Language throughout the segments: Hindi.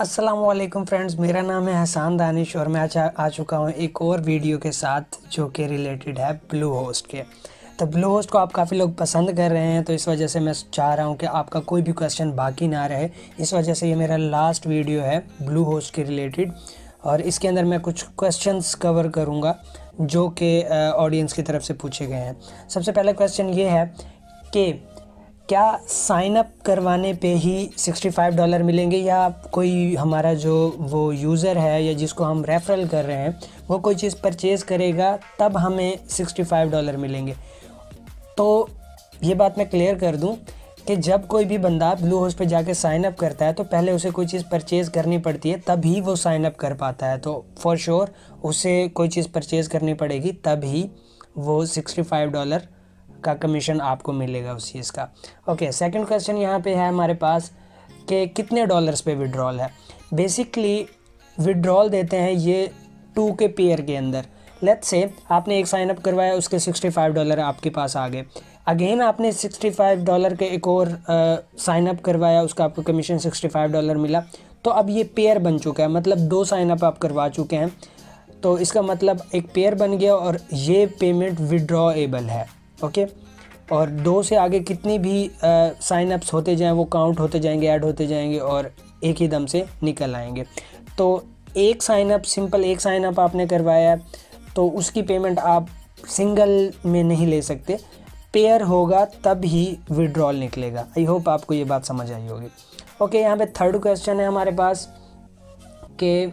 अस्सलामुअलैकुम फ्रेंड्स, मेरा नाम है हसान दानिश और मैं आ चुका हूँ एक और वीडियो के साथ जो कि रिलेटेड है ब्लू होस्ट के। तो ब्लू होस्ट को आप काफ़ी लोग पसंद कर रहे हैं, तो इस वजह से मैं चाह रहा हूँ कि आपका कोई भी क्वेश्चन बाकी ना रहे। इस वजह से ये मेरा लास्ट वीडियो है ब्लू होस्ट के रिलेटेड, और इसके अंदर मैं कुछ क्वेश्चंस कवर करूँगा जो कि ऑडियंस की तरफ से पूछे गए हैं। सबसे पहला क्वेश्चन ये है कि क्या साइन अप करवाने पे ही $65 मिलेंगे, या कोई हमारा जो वो यूज़र है या जिसको हम रेफरल कर रहे हैं वो कोई चीज़ परचेज़ करेगा तब हमें $65 मिलेंगे। तो ये बात मैं क्लियर कर दूं कि जब कोई भी बंदा ब्लू होस्ट पे जाके साइन अप करता है तो पहले उसे कोई चीज़ परचेज़ करनी पड़ती है, तभी वो साइन अप कर पाता है। तो फॉर श्योर उसे कोई चीज़ परचेज़ करनी पड़ेगी, तभी वो $65 का कमीशन आपको मिलेगा उस चीज़ का। ओके, सेकंड क्वेश्चन यहाँ पे है हमारे पास कि कितने डॉलर्स पे विड्रॉल है। बेसिकली विड्रॉल देते हैं ये 2 के पेयर के अंदर। लेट्स से आपने एक साइन अप करवाया, उसके $65 आपके पास आ गए। अगेन आपने $65 के एक और साइन अप करवाया, उसका आपको कमीशन $65 मिला। तो अब ये पेयर बन चुका है, मतलब 2 साइन अप आप करवा चुके हैं, तो इसका मतलब एक पेयर बन गया और ये पेमेंट विड्रॉएबल है। ओके, और 2 से आगे कितनी भी साइन अप्स होते जाएं वो काउंट होते जाएंगे, ऐड होते जाएंगे और एक ही दम से निकल आएंगे। तो एक साइन अप, सिंपल एक साइन अप आपने करवाया तो उसकी पेमेंट आप सिंगल में नहीं ले सकते, पेयर होगा तब ही विड्रॉल निकलेगा। आई होप आपको ये बात समझ आई होगी। ओके, यहाँ पे थर्ड क्वेश्चन है हमारे पास कि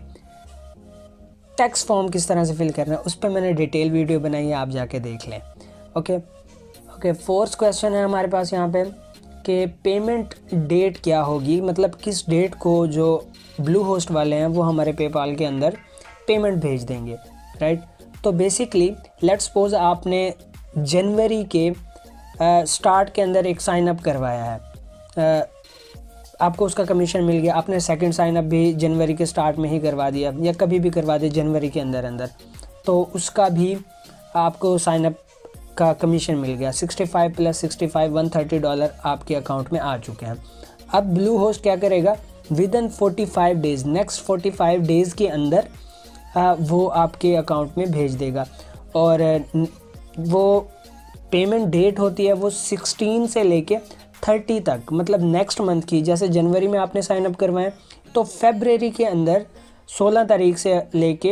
टैक्स फॉर्म किस तरह से फिल करना है। उस पर मैंने डिटेल वीडियो बनाई है, आप जाके देख लें। ओके, फोर्थ क्वेश्चन है हमारे पास यहाँ पे कि पेमेंट डेट क्या होगी, मतलब किस डेट को जो ब्लू होस्ट वाले हैं वो हमारे पेपाल के अंदर पेमेंट भेज देंगे, राइट। तो बेसिकली लेट्स सपोज आपने जनवरी के स्टार्ट के अंदर एक साइन अप करवाया है, आपको उसका कमीशन मिल गया। आपने सेकंड साइन अप भी जनवरी के स्टार्ट में ही करवा दिया या कभी भी करवा दिया जनवरी के अंदर, तो उसका भी आपको साइन अप का कमीशन मिल गया। 65 + 65 $130 आपके अकाउंट में आ चुके हैं। अब ब्लू होस्ट क्या करेगा, विदिन 45 डेज़, नेक्स्ट 45 डेज़ के अंदर वो आपके अकाउंट में भेज देगा। और वो पेमेंट डेट होती है वो 16 से लेके 30 तक, मतलब नेक्स्ट मंथ की। जैसे जनवरी में आपने साइन अप करवाएं तो फरवरी के अंदर 16 तारीख से लेके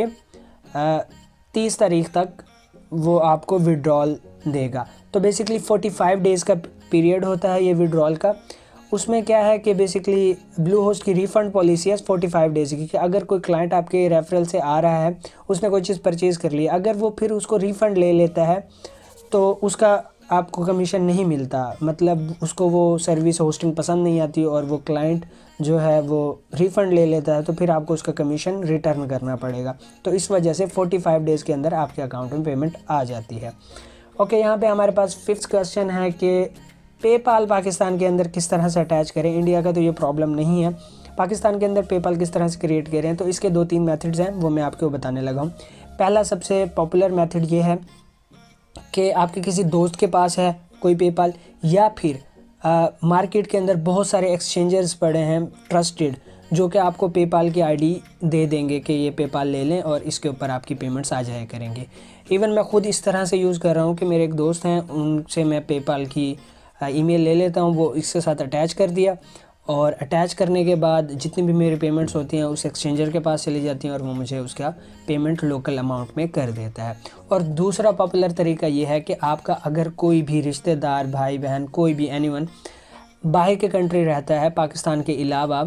30 तारीख तक वो आपको विड्रॉल देगा। तो बेसिकली 45 डेज़ का पीरियड होता है ये विड्रॉल का। उसमें क्या है कि बेसिकली ब्लू होस्ट की रिफ़ंड पॉलिसी है 45 डेज़ की, कि अगर कोई क्लाइंट आपके रेफरल से आ रहा है, उसने कोई चीज़ परचेज़ कर ली, अगर वो फिर उसको रिफ़ंड ले लेता है तो उसका आपको कमीशन नहीं मिलता, मतलब उसको वो सर्विस होस्टिंग पसंद नहीं आती और वो क्लाइंट जो है वो रिफ़ंड ले लेता है, तो फिर आपको उसका कमीशन रिटर्न करना पड़ेगा। तो इस वजह से 45 डेज़ के अंदर आपके अकाउंट में पेमेंट आ जाती है। ओके, यहाँ पे हमारे पास फिफ्थ क्वेश्चन है कि पेपाल पाकिस्तान के अंदर किस तरह से अटैच करें। इंडिया का तो ये प्रॉब्लम नहीं है, पाकिस्तान के अंदर पेपाल किस तरह से क्रिएट करें, तो इसके 2-3 मेथड्स हैं, वो मैं आपको बताने लगा हूँ। पहला सबसे पॉपुलर मेथड ये है कि आपके किसी दोस्त के पास है कोई पेपाल, या फिर मार्केट के अंदर बहुत सारे एक्सचेंजर्स पड़े हैं ट्रस्टेड, जो कि आपको पेपाल की आईडी दे देंगे कि ये पेपाल ले लें और इसके ऊपर आपकी पेमेंट्स आ जाया करेंगे। इवन मैं खुद इस तरह से यूज़ कर रहा हूँ कि मेरे एक दोस्त हैं, उनसे मैं पेपाल की ईमेल ले लेता हूँ, वो इसके साथ अटैच कर दिया, और अटैच करने के बाद जितनी भी मेरी पेमेंट्स होती हैं उस एक्सचेंजर के पास चली जाती हैं और वो मुझे उसका पेमेंट लोकल अमाउंट में कर देता है। और दूसरा पॉपुलर तरीका ये है कि आपका अगर कोई भी रिश्तेदार, भाई बहन, कोई भी एनीवन बाहर के कंट्री रहता है पाकिस्तान के अलावा,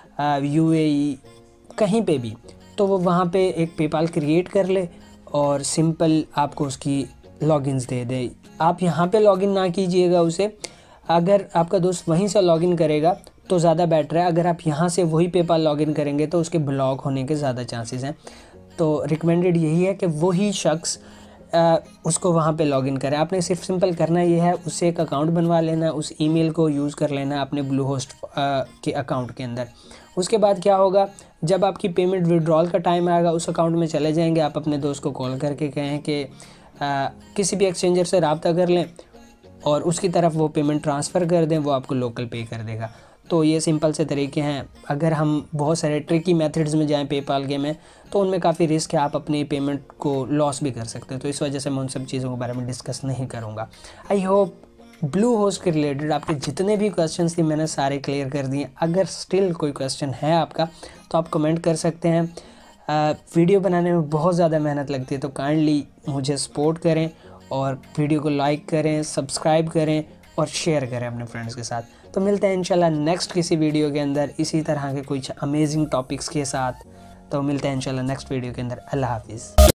UAE कहीं पे भी, तो वो वहाँ पे एक पेपाल क्रिएट कर ले और सिंपल आपको उसकी लॉगिन्स दे दे। आप यहाँ पे लॉगिन ना कीजिएगा उसे, अगर आपका दोस्त वहीं से लॉगिन करेगा तो ज़्यादा बेटर है। अगर आप यहाँ से वही पेपाल लॉगिन करेंगे तो उसके ब्लॉक होने के ज़्यादा चांसेस हैं। तो रिकमेंडेड यही है कि वही शख्स उसको वहाँ पे लॉगिन करें। आपने सिर्फ सिंपल करना ये है, उससे एक अकाउंट बनवा लेना, उस ईमेल को यूज़ कर लेना अपने ब्लू होस्ट के अकाउंट के अंदर। उसके बाद क्या होगा, जब आपकी पेमेंट विड्रॉल का टाइम आएगा उस अकाउंट में चले जाएंगे, आप अपने दोस्त को कॉल करके कहें कि किसी भी एक्सचेंजर से रब्ता कर लें और उसकी तरफ वो पेमेंट ट्रांसफ़र कर दें, वो आपको लोकल पे कर देगा। तो ये सिंपल से तरीके हैं। अगर हम बहुत सारे ट्रिकी मेथड्स में जाएं पेपाल के में, तो उनमें काफ़ी रिस्क है, आप अपनी पेमेंट को लॉस भी कर सकते हैं। तो इस वजह से मैं उन सब चीज़ों के बारे में डिस्कस नहीं करूँगा। आई होप ब्लू होस्ट के रिलेटेड आपके जितने भी क्वेश्चंस थी मैंने सारे क्लियर कर दिए। अगर स्टिल कोई क्वेश्चन है आपका तो आप कमेंट कर सकते हैं। वीडियो बनाने में बहुत ज़्यादा मेहनत लगती है, तो काइंडली मुझे सपोर्ट करें और वीडियो को लाइक करें, सब्सक्राइब करें और शेयर करें अपने फ्रेंड्स के साथ। तो मिलते हैं इंशाल्लाह नेक्स्ट किसी वीडियो के अंदर इसी तरह के कुछ अमेजिंग टॉपिक्स के साथ। तो मिलते हैं इंशाल्लाह नेक्स्ट वीडियो के अंदर। अल्लाह हाफिज़।